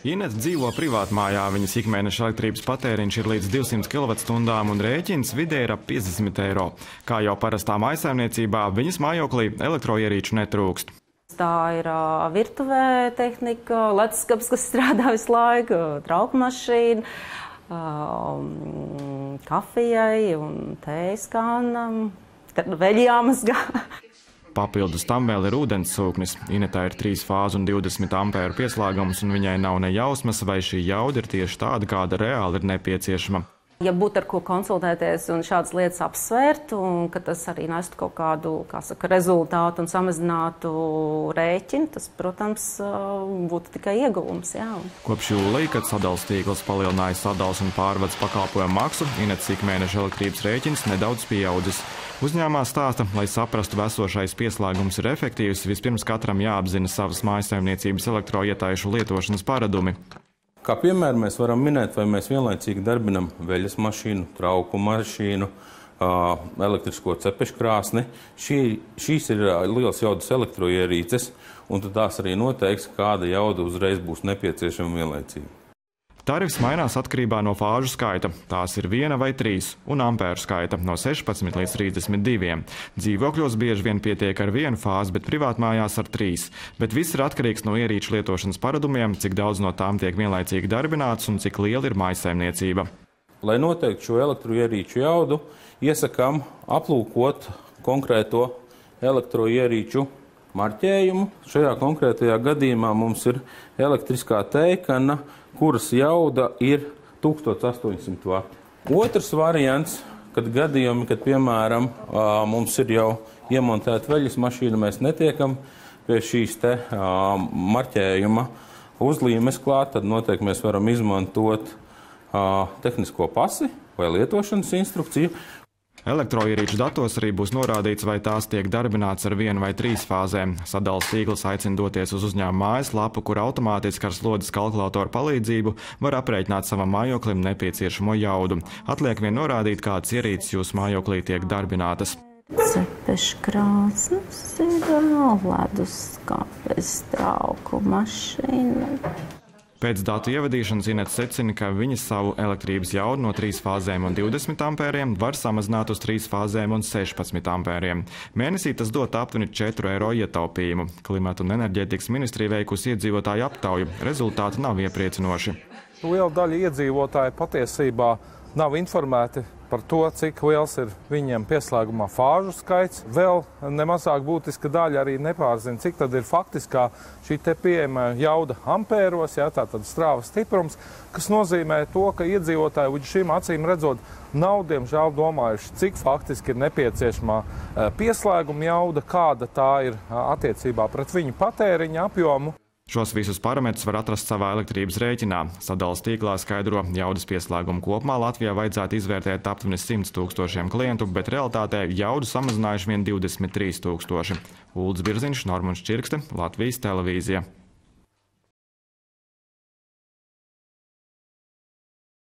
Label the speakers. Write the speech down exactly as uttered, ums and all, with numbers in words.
Speaker 1: Inese dzīvo privātmājā, viņas ikmēneša elektrības patēriņš ir līdz divsimt kilovatstundām un rēķins vidēji ir ap piecdesmit eiro. Kā jau parastā mājsaimniecībā, viņas mājoklī elektroierīču netrūkst.
Speaker 2: Tā ir uh, virtuvē tehnika, leduskapis, kas strādā visu laiku, trauku mašīna, uh, kafijai un tējas kanam, veļi jāmazgā.
Speaker 1: Papildus tam vēl ir ūdenssūknis. Inetā ir trīs fāzu un divdesmit ampēru pieslēgums, un viņai nav ne jausmas, vai šī jauda ir tieši tāda, kāda reāli ir nepieciešama.
Speaker 2: Ja būtu ar ko konsultēties un šādas lietas apsvērt, un ka tas arī nestu kaut kādu, kā saka, rezultātu un samazinātu rēķinu, tas, protams, būtu tikai ieguvums, jā.
Speaker 1: Kopš jūlija, kad sadales tīkls palielināja sadales un pārvades pakalpojumu maksu, Inetes ikmēneša elektrības rēķins nedaudz pieaudzis. Uzņēmumā stāsta, lai saprastu, vai esošais pieslēgums ir efektīvs, vispirms katram jāapzina savas mājsaimniecības elektroietaišu lietošanas paradumi.
Speaker 3: Kā piemēru mēs varam minēt, vai mēs vienlaicīgi darbinam veļas mašīnu, trauku mašīnu, elektrisko cepeškrāsni. Šī, šīs ir liels jaudas elektroierīces, un tad tās arī noteiks, kāda jauda uzreiz būs nepieciešama vienlaicīgi.
Speaker 1: Tarifs mainās atkarībā no fāžu skaita. Tās ir viena vai trīs, un ampēru skaita no sešpadsmit līdz trīsdesmit diviem. Dzīvokļos bieži vien pietiek ar vienu fāzi, bet privātmājās ar trīs. Bet viss ir atkarīgs no ierīču lietošanas paradumiem, cik daudz no tām tiek vienlaicīgi darbināts un cik liela ir mājsaimniecība.
Speaker 3: Lai noteiktu šo elektroierīču jaudu, iesakām aplūkot konkrēto elektroierīču marķējumu. Šajā konkrētajā gadījumā mums ir elektriskā teikana, kuras jauda ir tūkstoš astoņsimt vati. Otrs variants, kad gadījumi, kad, piemēram, mums ir jau iemontēta veļas mašīna, mēs netiekam pie šīs te marķējuma uzlīmes klāt, tad noteikti mēs varam izmantot tehnisko pasi vai lietošanas instrukciju.
Speaker 1: Elektroierīču datos arī būs norādīts, vai tās tiek darbināts ar vienu vai trīs fāzēm. Sadales tīkls aicina doties uz uzņēmuma mājaslapu, kur automātiski ar slodzes kalkulatoru palīdzību var aprēķināt savam mājoklim nepieciešamo jaudu. Atliek vien norādīt, kādas ierīces jūsu mājoklī tiek darbinātas.
Speaker 2: Cepeškrāsnes ir, leduskapis, trauku mašīna.
Speaker 1: Pēc datu ievadīšanas Inete secina, ka viņa savu elektrības jaudu no trīs fāzēm un divdesmit ampēriem var samazināt uz trīs fāzēm un sešpadsmit ampēriem. Mēnesī tas dot aptuveni četru eiro ietaupījumu. Klimata un enerģētikas ministrija veikusi iedzīvotāju aptauju. Rezultāti nav iepriecinoši.
Speaker 4: Liela daļa iedzīvotāju patiesībā nav informēti par to, cik liels ir viņiem pieslēgumā fāžu skaits. Vēl nemazāk būtiska daļa arī nepārzina, cik tad ir faktiskā šī te pieejama jauda ampēros, jā, tātad strāvas stiprums, kas nozīmē to, ka iedzīvotāji līdz šīm acīm redzot nav, diemžēl, domājuši, cik faktiski ir nepieciešamā pieslēguma jauda, kāda tā ir attiecībā pret viņu patēriņa apjomu.
Speaker 1: Šos visus parametrus var atrast savā elektrības rēķinā. Sadales tīklā skaidro, jaudas pieslēgumu kopumā Latvijā vajadzētu izvērtēt aptuveni simts tūkstošiem klientu, bet realitātē jaudu samazinājuši vien divdesmit trīs tūkstoši. Uldis Birziņš, Normunds Čirkste, Latvijas televīzija.